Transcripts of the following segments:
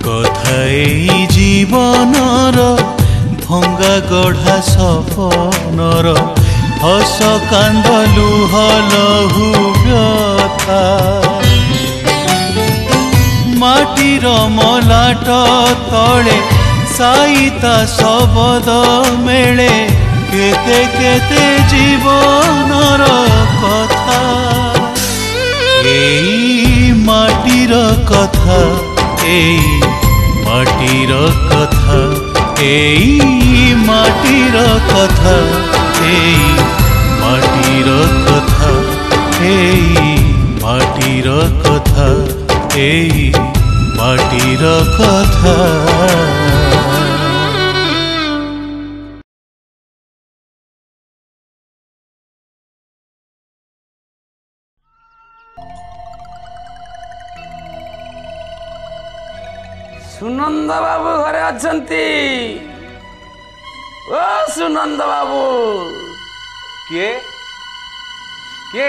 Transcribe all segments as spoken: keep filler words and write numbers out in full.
କଥା ଏଇ ଜୀବନର ଭଙ୍ଗା ଗଢ଼ା ସପନର ହସ କାନ୍ଦ ଲୁହ ଲହୁ ବ୍ୟଥା ମାଟିର ମଲାଟ ତଳେ ସାଇତା ଶବଦ ମେଳେ କେତେ କେତେ ଜୀବନର କଥା ଏଇ ମାଟିର କଥା ଏଇ ମାଟିର କଥା ଏଇ ମାଟିର କଥା ଏଇ ମାଟିର କଥା ଏଇ ମାଟିର କଥା ଏଇ ମାଟିର କଥା। सुनंद बाबू घरे अछंती ओ सुनंद बाबू किए किए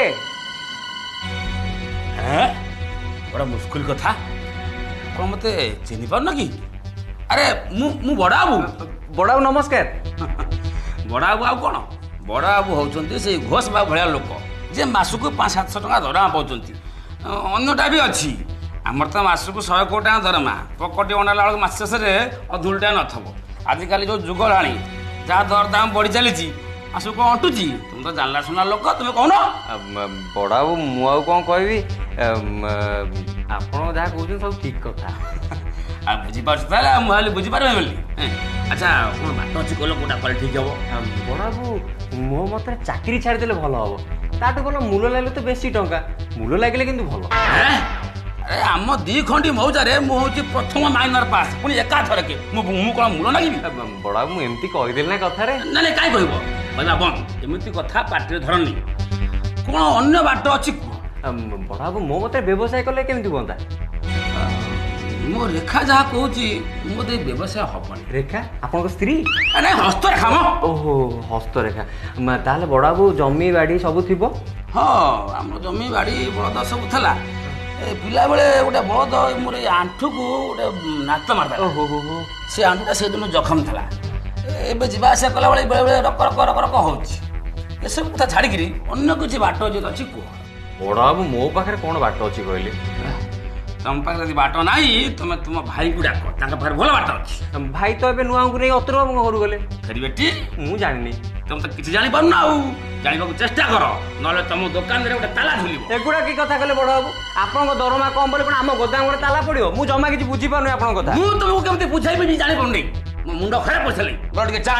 हैं बड़ा मुश्किल कथा कौन मते चिन्ह पार न कि अरे मु मु बड़ा बाबू बड़ा बाबू नमस्कार बड़ा बाबू आउ कौन बड़ा बाबू होचंती से घोष बाबू भलिया लोक जे मासुक पाँच सात सौ टका दरमा पाउचंती अन्यटा भी अच्छी आमर तो मासक शहे कोटी टाँग दरमा पकटी अनाला बेलू मास शेष अधुलटा नथब आजिकल जो जुग लाणी जहाँ दर दाम बढ़ी चली आसु कौन अंटुची तुम तो जानला सुना लोक तुम कौन बड़ा बाबू मु कौन कहबी आप जहाँ कहते सब ठीक कथा बुझीपार मुझे बुझीपारे बोली अच्छा कौन बाट अच्छी कहल कौटा कल ठीक हम बड़ा बाबू मो मत चाकरी छाड़देले भल हम ताठू भल मूल लगे तो बेसी टंका मूल लगे कि भल अरे आम दी खंडी मौजारे मु हूँ प्रथम माइनर पास पुणी एका थरके मु कौन मूल लगे बड़ा मु एमती कहीदेली ना कथार ना ना कहीं कहब कहना बंद एमती कथा पार्टी धरनी कौन अन्य बाट अच्छी बड़ा बाबू मो मत व्यवसाय कले केमती बनता मो रेखा जहाँ कहूँ मत व्यवसाय हबनी रेखा आपन स्त्री अरे हस्तरेखा म ओहो हस्तरेखा ताले बड़ा बाबू जमी बाड़ी सब थी हाँ आम जमी बाड़ी बलद सब था पिला बेले गोटे बलद मोर आंठू को गोटे नात मारता से आंठूटा से दिन जखम था एवं जावा आसा कला बेले बेले बेले रक रक रक रक हो सब कथा छाड़ी अन्य किसी बाट अच्छी कह बड़ा बाबू मो पाखे कौन बाट अच्छी कहले तुम पाखे बाट ना तुम तुम भाई को डाक पाखे भल बाट अच्छी भाई तो ए नुआ को नहीं अतर बाबू घर गले फेरी बेटी मु जानी तुम तो किसी जानी पारना जाना चेष्टा कर ना तुम दुकान में गोटे ताला झुल एगुड़ा कि कथा कहले बड़ बाबू आपन दरमा कम बोले आम गोदाम गोटे ताला पड़ो मु जमा किसी बुझी पार आप कथा मुझे तुमको केमती बुझाई जानी पारनी मो मुंड खराब कर टे चा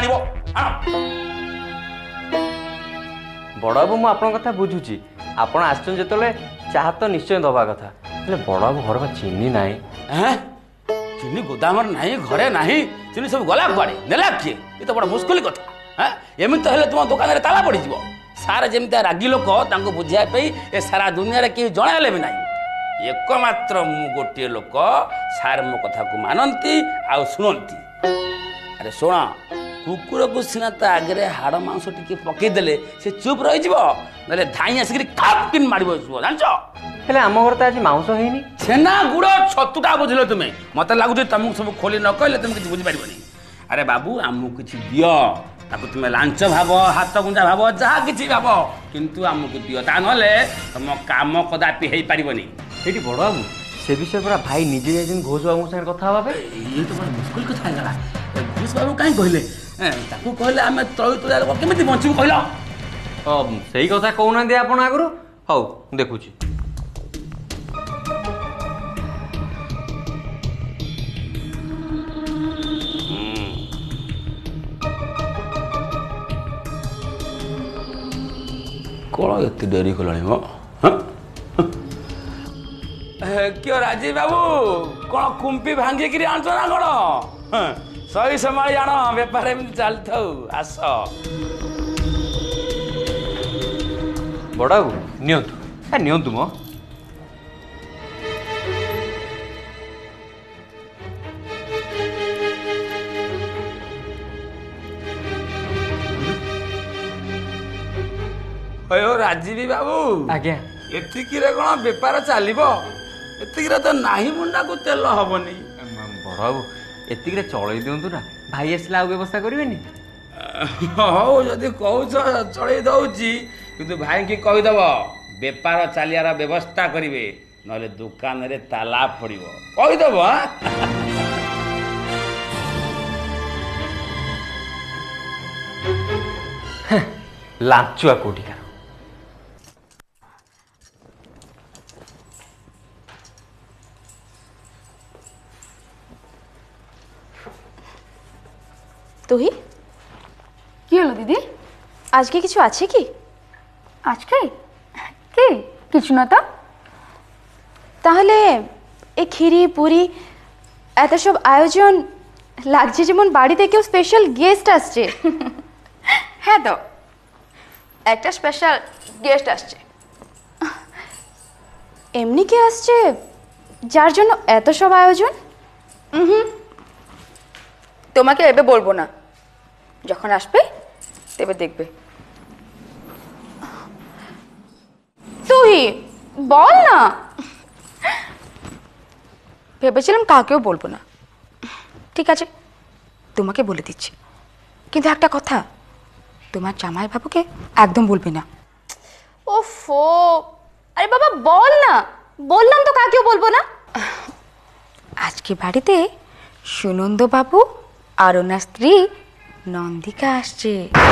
बड़ बाबू मु आपन कथा बुझुची आपन आछन जेतले चाह तो निश्चय दबा कथा हेले बड़ बाबू घर में चीनी नाई हैं चीनी गोदाम नहीं घरे नहीं चीनी सब गला कुआड़े नेला किए ये तो बड़ा मुश्किल कथा हाँ एमती तो हेल्ले तुम दुकान में ताला पड़ सारे जमी रागी लोक बुझाई ए सारा दुनिया किए जनाइले भी ना एकमात्र मु गोटे लोक सार मो कथा को मानती आ शुणती अरे शुण कुकुर को सीना ता आगे हाड़ मांस टी पकईदे से चुप रही ना धाई आसिक खाप किन मार जान हेले आम घर तो आज मांस है छेना गुड़ छतुटा बुझल तुम्हें मत लगुच तुमको सब खोली न कहले तुम किसी बुझीपार अरे बाबू आमको किसी दियो ताको तुम्हें लांच भाव हाथ गुंजा भाव जहाँ किसी भाव किंतु आमको दियो ता नले तुम काम कदापि हो पारनी ये बड़ बाबू से विषय पूरा भाई निजे जाइए घोष बाबू साथ कथा हाँ ये तो बड़ा मुश्किल कथा है घोष बाबू कहीं कहले ताकू कहले आम तली तुला लोक केमी बचू कहल से कथा कहना आप आगु हौ देखुची कौन एत डेरी कला क्यों राजीव बाबू कौन कुंपी भांगिक आनच ना कौन सही संभाली आण बेपार एमती चली था आस बड़ बाबू नियंतु नियंतु मो अयो राजीव बाबू आज्ञा एतिकी रे कौन बेपार चलो एतिकी तो नाही मुंडा को तेल हबनी ବଡ଼ ବାବୁ ଏତିକିରେ ଚଳେଇ ଦିଅନ୍ତୁ ନା, ଭାଇ ଆସିଲେ ଆଉ ବ୍ୟବସ୍ଥା କରିବେନି? ହଉ ଯଦି କହୁଛ ଚଳେଇ ଦଉଛି, କିନ୍ତୁ ଭାଇକି କହିଦବ ବେପାର ଚାଲିବାର ବ୍ୟବସ୍ଥା କରିବେ, ନହେଲେ ଦୋକାନରେ ତାଲା ପଡ଼ିବ। କହିଦବ। ଲାଞ୍ଚୁଆ କୋଉଠିକା। তুই কি হলো দিদি? আজকে কিছু আছে কি? আজকে কি কিছু না তো। তাহলে এই খিরি পুরি এত সব আয়োজন লাগছে যেমন বাড়িতে কেউ স্পেশাল গেস্ট আসছে। হ্যাঁ তো একটা স্পেশাল গেস্ট আসছে। এমনি কে আসছে যার জন্য এত সব আয়োজন? হুম তোমাকে এবে বলবো না, যখন আসবে তবে দেখবে। তুই বল না। ভেবেছিলাম কাকেও বলবো না, ঠিক আছে তোমাকে বলে দিচ্ছি, কিন্তু একটা কথা, তোমার জামাই বাবুকে একদম বলবে না। ওফো, আরে বাবা বল না। বললাম তো কাকেও বলবো না। আজকে বাড়িতে সুনন্দ বাবু আর ওনার স্ত্রী নন্দিকা আসছে।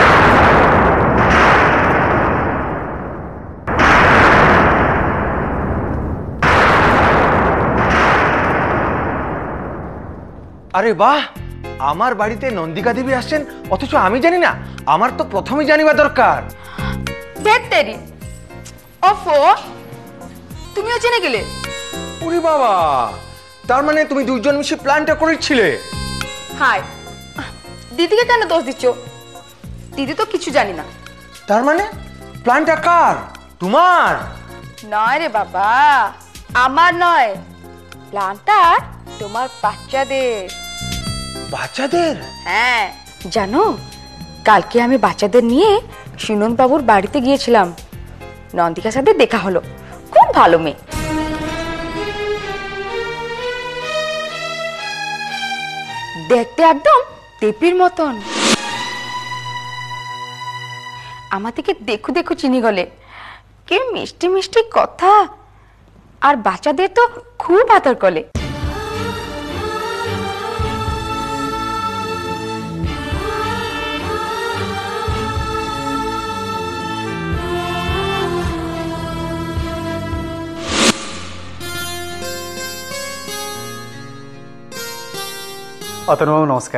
আরে বাহ, আমার বাড়িতে নন্দিকা দেবী আসছেন অথচ আমি জানি না? আমার তো প্রথমেই জানিবা দরকার। ভেতরি ওফো, তুমিও জেনে গেলে? ওরে বাবা, তার মানে তুমি দুইজন মিশে প্ল্যানটা করেছিলে? হাই, দিদিকে কেন দোষ দিচ্ছ? দিদি তো কিছু জানি না। তার মানে প্ল্যানটা কার? তোমার? নয় রে বাবা, আমার নয়, প্ল্যানটা তোমার বাচ্চাদের। বাচ্চাদের? হ্যাঁ, জানো কালকে আমি বাচ্চাদের নিয়ে সুনন্দ বাবুর বাড়িতে গিয়েছিলাম। নন্দিকার সাথে দেখা হলো, খুব ভালো মেয়ে। দেখতে একদম টেপির মতন। আমাদেরকে দেখু দেখু চিনি গলে, কি মিষ্টি মিষ্টি কথা, আর বাচ্চাদের তো খুব আদর করে। অতনুবাবু নমস্কার।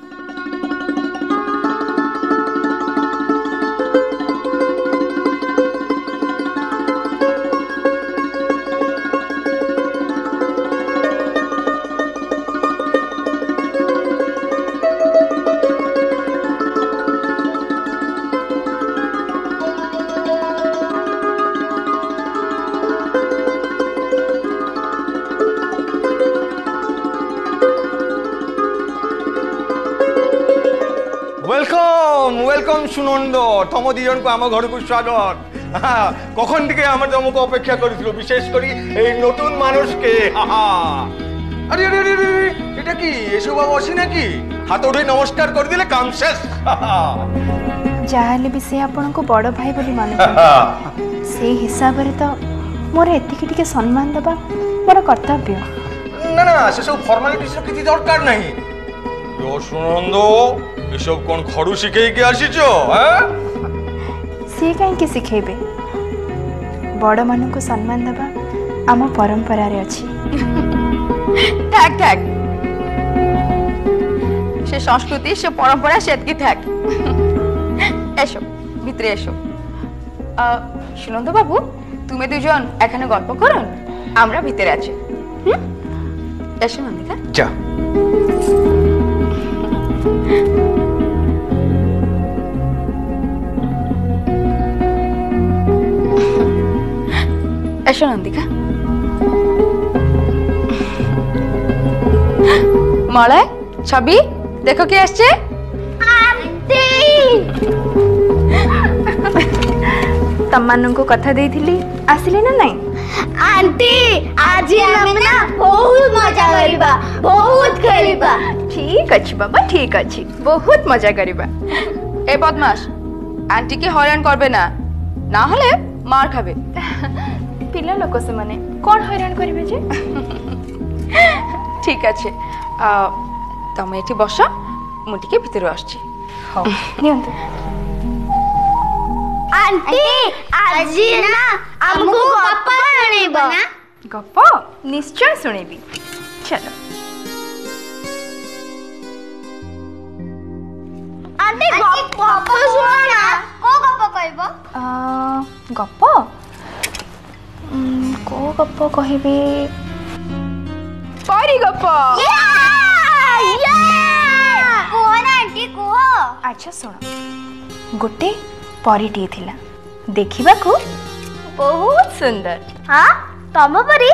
ওয়েলকম ওয়েলকম সুনন্দ, তম দুজনকে আমার ঘরକୁ স্বাগত। কখন থেকে আমার তোমাকে অপেক্ষা করেছিল, বিশেষ করে এই নতুন মানুষকে। আরে আরে আরে এটা কি এসব বসি নাকি? হাত উঠে নমস্কার করে দিলে কাম শেষ। যাহলে বি সে আপনাকে বড় ভাই বলি মানে সেই হিসাবে তো মোর এতিকি টিকে সম্মান দেবা মোর কর্তব্য। না না, সেসব ফর্মালিটিস কিছু দরকার নাই। সুনন্দ, এসব কোন খড়ু শিখেইকি আসিছ? হ্যাঁ, সে কাইকি শিখেবে? বড় মানুষ সম্মান দেবা আম পরম্পরারে আছে। থাক থাক, সে সংস্কৃতি, সে পরম্পরা সেতকি থাক। এসো ভিতরে এসো। সুনন্দ বাবু, তুমি দুজন এখানে গল্প করুন, আমরা ভিতরে আছি। হুম, এসো নন্দিকা। যা। এসো নন্দিকা। মলয়, ছবি দেখো কে আসছে। ତମମାନଙ୍କୁ କଥା ଦେଇଥିଲି, ଆସିଲେ ନା ନାଇଁ? आंटी आज हम ना बहुत मजा करवा, बहुत खेलिबा। ठीक अछि बाबा ठीक अछि बहुत मजा करिबा। ए बदमाश आंटी के हैरान करबे ना ना हले मार खाबे। पिला लोक से माने कोन हैरान करिवे जे। ठीक अछि तमे एठी बस मु टिके भितर आछी। हो नियंत आंटी आज ना हमको गप्प सुनेबो ना। गप्प निश्चय सुनेबी चलो। आंटी गप्प गप्प सुनो ना को गप्प कहबो। आ गप्प को गप्प कहबी परी गप्प। कोन आंटी को। अच्छा सुन गोटे परीटी थिला देखिबा को बहुत सुंदर। हां तम परी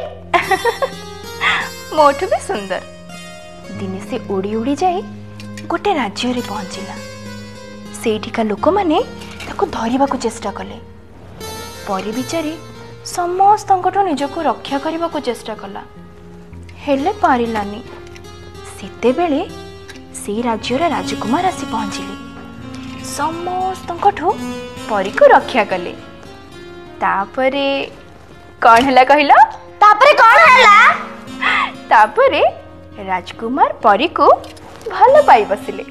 मोठ भी सुंदर। दिने से उड़ी उड़ी जाए गोटे राज्य रे पहुंचिला। सेठिका लोक माने ताको धरिबा को चेष्टा कले। परी बिचारी समस्त निजको रक्षा करने को चेष्टा कला हेले पारिलानी। सेते बेले से राज्यर राजकुमार आसी पहुंचिले समस्त परी को रक्षा कले। तापरे कौन हला कहला। तापरे कौन हला। तापरे राजकुमार परी को भल पाई बसिले।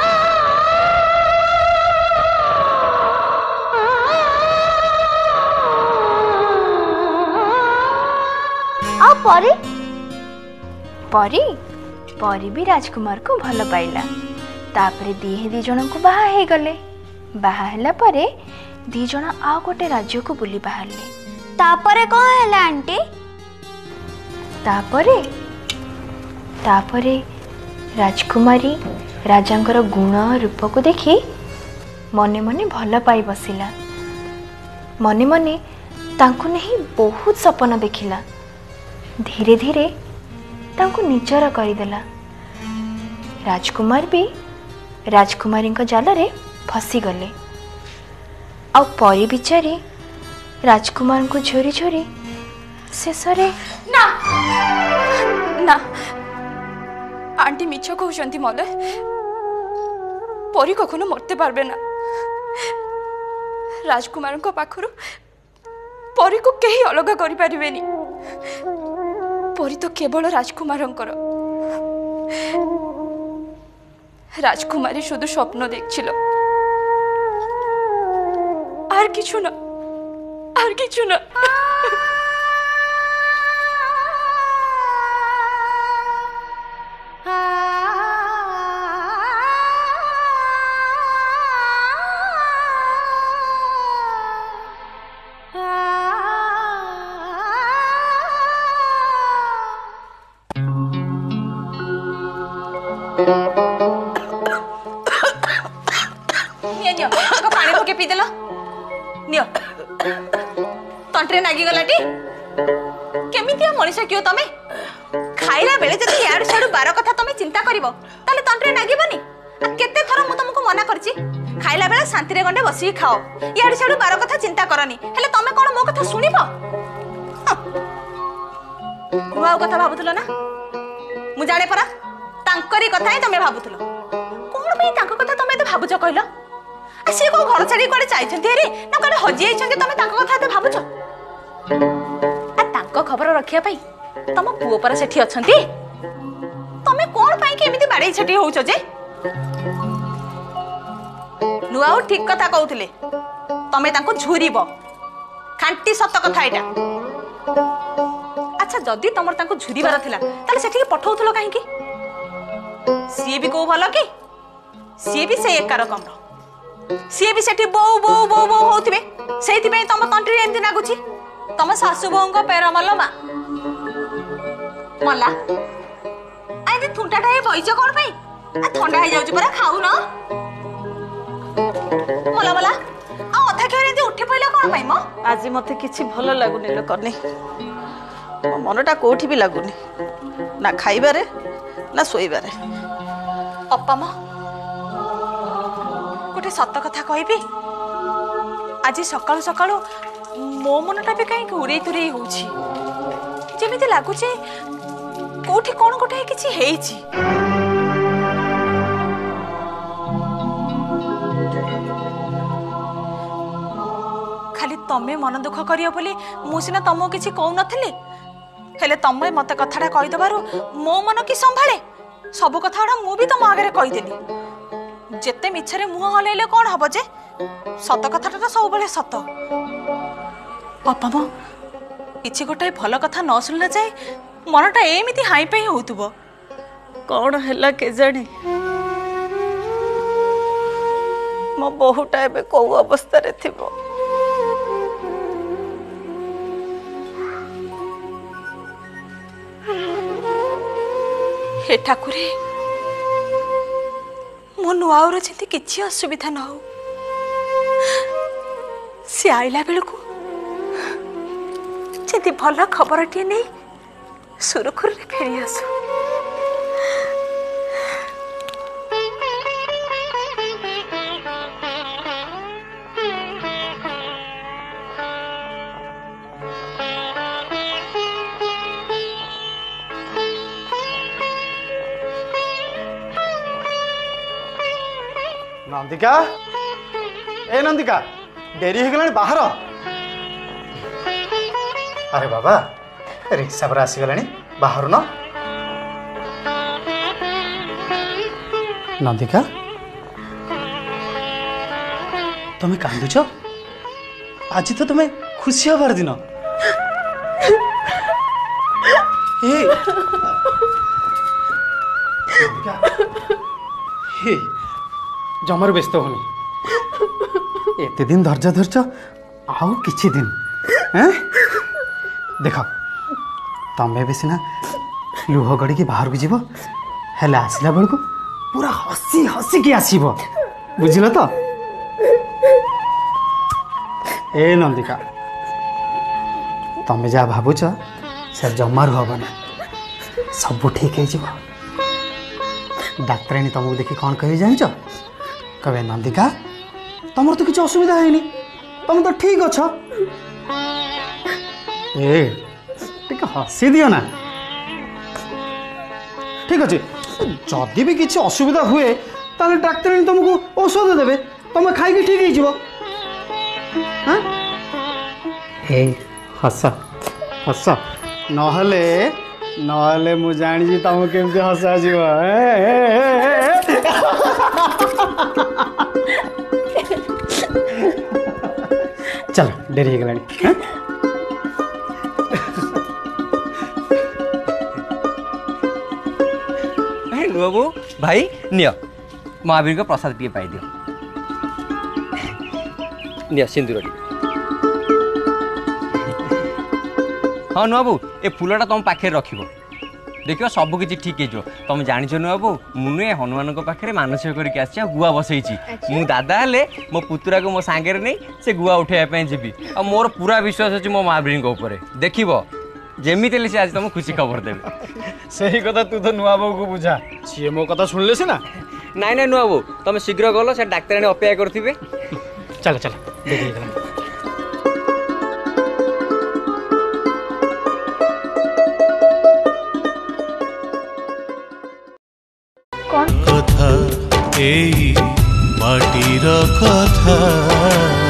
आ परी परी परी भी राजकुमार को भल पाइला। तापरे दिहे दी जन को बाहा हे गले। बाहा हला परे दी जन आ गोटे राज्य को बुली बाहरले। तापरे कौन हला आंटी। तापरे तापरे राजकुमारी राजांकर गुण रूप को देखी मने मने भल पाई बसिला। मने मने तांको नहीं बहुत सपन देखिला। धीरे धीरे तांको निजर करदेला। राजकुमार भी राजकुमारी जाल रे फसी गले। आ परी बिचारी राजकुमार को झोरी झोरी शेष रे ना ना आंटी मिछ कहउछंती मले परी कखनो मरते पारबे ना। राजकुमार को पाखरु परी को केही अलग करि पारिबेनी। परी तो केवल राजकुमारंकर। राजकुमारी शुधु स्वप्न देखछिल आर किछु ना आर किछु ना। पानी पके पी देला नियो तंत्रे नागी गलाटी केमितिया मनीषा कियो तमे खाइला बेले जति यार छाडू बार कथा तमे चिंता करिवो ताले तंत्रे नागिबनी। आ केते थर मु तुमको मना करछि खाइला बेले शांति रे गंडे बसी खाओ यार छाडू बार कथा चिंता करनी। हेले तमे कोन मो कथा सुनिबो रुआव कथा भाबुथलो ना मु जाने परा तांकरी कथा ही तमे भाबुथलो कोन पे तांको कथा तमे तो भाबुछ कहलो। से को घर छाड़ी कोड़े जाइछन्ती हेरी ना कोड़े हजि आइछन्ती तमे तांको कथा ते भाबुछ। आ तांको खबर रखिया पई तम पुओ पर सेठी अछन्ती तमे कोन पई के एमिति बाडै छटी होउछ जे। नुआउ ठीक कथा कहउथिले तमे तांको झुरीबो खांटी सत कथा एटा। अच्छा जदी तमर तांको झुरीबार थिला ताले सेठी के पठौथलो काहे की सी भी को भलो की सी भी से एक रकम रो सी भी सेठी बो बो बो बो होतिबे सेति पे तम तंत्री एमति नागुची तम सासु बोंग पेर मल्लो मा मला आइ दे थुंटाटा हे बइच कोन पई आ ठंडा हे जाउची परा खाउ न मला मला आ अधा केरे दे उठे पइला कोन पई म आज मते किछि भलो लागुनी लो करनी मो मनटा कोठी भी लागुनी ना खाइबारे ना सोइबारे। अप्पा म गोटे सत कथा कहबी आज सकाळु सकाळु मो मनटा भी कहीं उड़े तुरे होउछि जेमिति लागुछि कोठी कौन गोटे किछि हेइछि। खाली तमे मन दुख करियो बोली मु सिना तमो किछि कहू नथिली, हेले तमे मते कथाटा कहि दबारु मो मन की संभाळे सब कथाडा मु भी तम आगे कहि देली। जेते मिछरे मुह हलेले कोन हबो जे सत कथाटा तो सब बेले सत। बापा मो किछि गोटे भल कथा न सुनला जाय मनटा एमिति हाई पे होतुबो। कौन है के जाने मो बहुटा एबे को अवस्था रे थिबो। हे ठाकुरे मो नुआर जति किछि असुविधा न हो, से आइला बेलकू जति भल खबरटिए नहीं सुरखुर रे फेरी आसु। नंदिका ए नंदिका डेरी हो गलानी बाहर। अरे बाबा रिक्शा पर आसीगलानी बाहर न। नंदिका तुम्हें कांदुच? आज तो तुम्हें खुशी हबार दिन। ए नंदिका हे जमार व्यस्त होनी, एते दिन धैर्य धरछ आउ किछि दिन हैं देख तमे भी सिना लुह गड़ी के बाहर को जीव हेले आसला बेल को पूरा हसी हसी के आसीब बुझिल तो। ए नंदिका तमे जा भाबुछ से जमार हबना सब ठीक है जीव। डाक्तरानी तुमको देखी कौन कह जान कहे नंदिका तुम तो किसी असुविधा है तुम तो ठीक अछ। ए टिके हसी दियो ना ठीक अच्छे जदि भी किसी असुविधा हुए ताले डाक्तरानी तुमको औषध देवे तुम खाई ठीक हो। हस हस नहले नहले मु जानी तुम केमती हसा जीव। चल डेरी हो गलानी। बाबू भाई नियो महावीर को प्रसाद टे पाई दियो। नियो सिंदूर हाँ नुआबू ए फूलटा तुम पाखे रख देखियो सब किसी ठीक हो। तुम जानिछ नुआबू मुझे हनुमान पाखे मानसिक करके आसी गुआ बसई मु दादा हेले मो पुतुरा को मो सांगे नहीं से गुआ उठाइबा जीवी आ मोर पूरा विश्वास अच्छे मो महावीर उपर देखिब जमी से आज तुम खुशी खबर देवे। सही कथा तू तो नुआ बाबू को बुझा सी मो कथा सुनले सीना। नाई नाई नुआ बाबू तुम शीघ्र गल से डाक्तरानी अपेक्षा करथिबे। चल चल देखि कथा एई माटीर कथा।